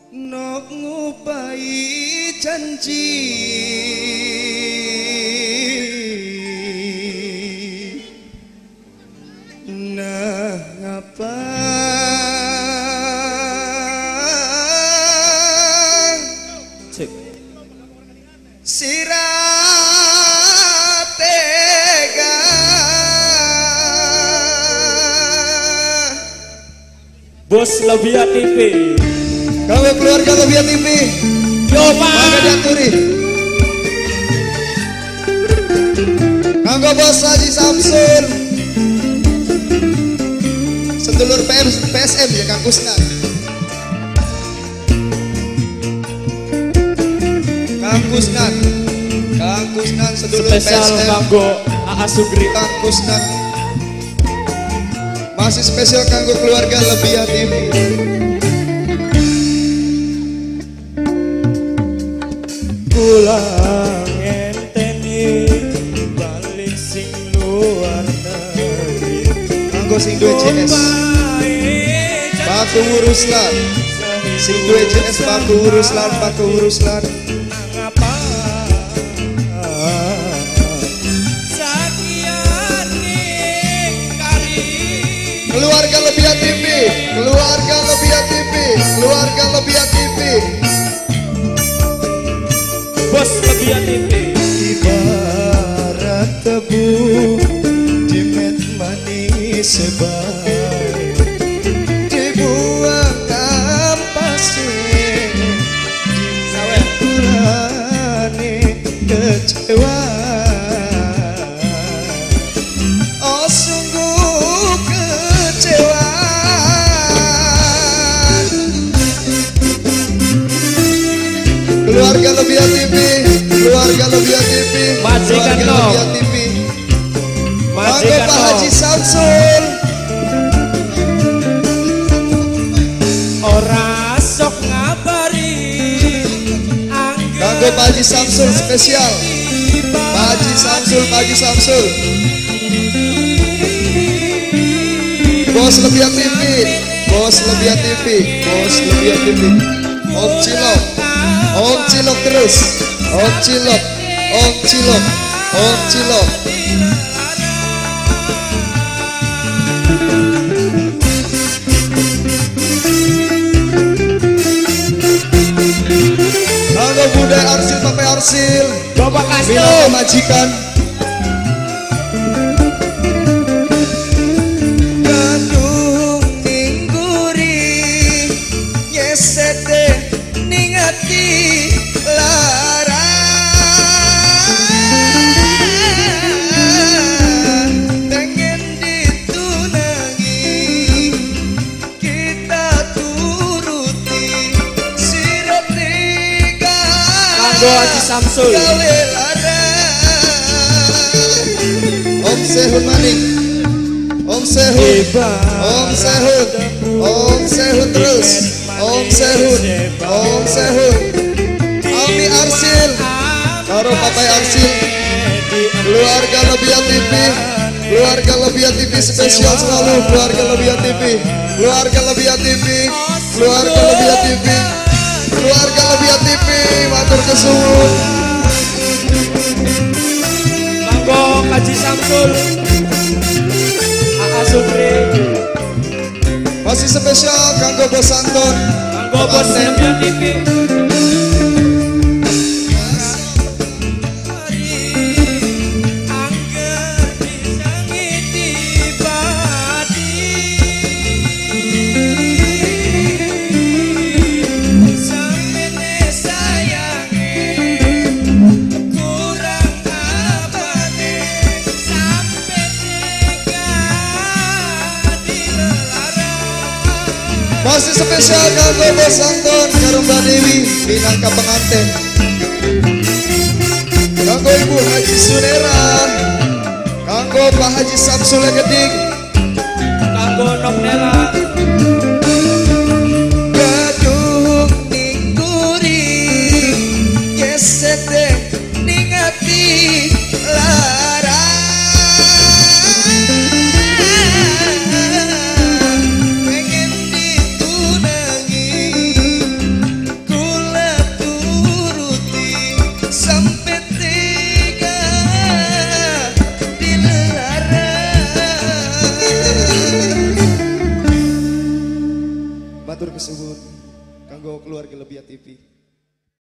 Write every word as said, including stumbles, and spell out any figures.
nok ngupai janji nah ngapa cek sirah tega Bos Lebia T V kami keluarga Lebia T V yo pak maka diaturi kanggo Bos Haji Samsul sedulur P S M ya Kang Kusnan Kang Kusnan Kang Kusnan sedulur spesial P S M kanggo A A Sugri Kang Kusnan masih spesial kanggo keluarga Lebia T V pulang ngenteni balik sing luar negeri kanggo sing duwe J S Baku Uruslan sing duwe J S Baku Uruslan Baku Uruslan ngapa keluarga Lebia T V keluarga Lebia T V keluarga Lebia T V Bos Lebia T V ibarat tebu jimet manis sebaik dibuang ampasnya disawerane kecewa oh sungguh kecewa keluarga Lebia T V keluarga Lebia T V majikan keluarga Lebia T V majikan Pak Haji Samsul ora sok ngabari kanggo Pak Haji Samsul spesial Pak Haji Samsul Pak Haji Samsul Bos Lebia T V Bos Lebia T V Bos Lebia T V Om Cilok Om Cilok terus Om Cilok Om Cilok Om Cilok kanggo Bude Arsil Pape Arsil Bapak Kasih minangka majikan Gadung tingguri nyesete ningati lara pengen ditunangi kita turuti sirap tiga kanggo Haji Samsul gawe lara Om Sehun Manik Om Sehun Om Sehun Om Sehun terus Om Sehun Om Sehun Ami Arsil karo Papai Arsil keluarga Lebia T V keluarga Lebia T V spesial selalu keluarga Lebia T V keluarga Lebia T V keluarga Lebia T V keluarga Lebia T V matur kesuwun kanggo Haji Samsul A A Sugri masih spesial kanggo Bos Anton kanggo Bos Lebia T V masih spesial kanggo Bos Anton karo Mbak Dewi minangka pengantin kanggo Ibu Haji Sunera kanggo Pak Haji Samsul Geding kanggo Nok Nela gadung tingguri nyesete ningati lara pengen ditunangi matur kesuwun kanggo keluarga Lebia T V.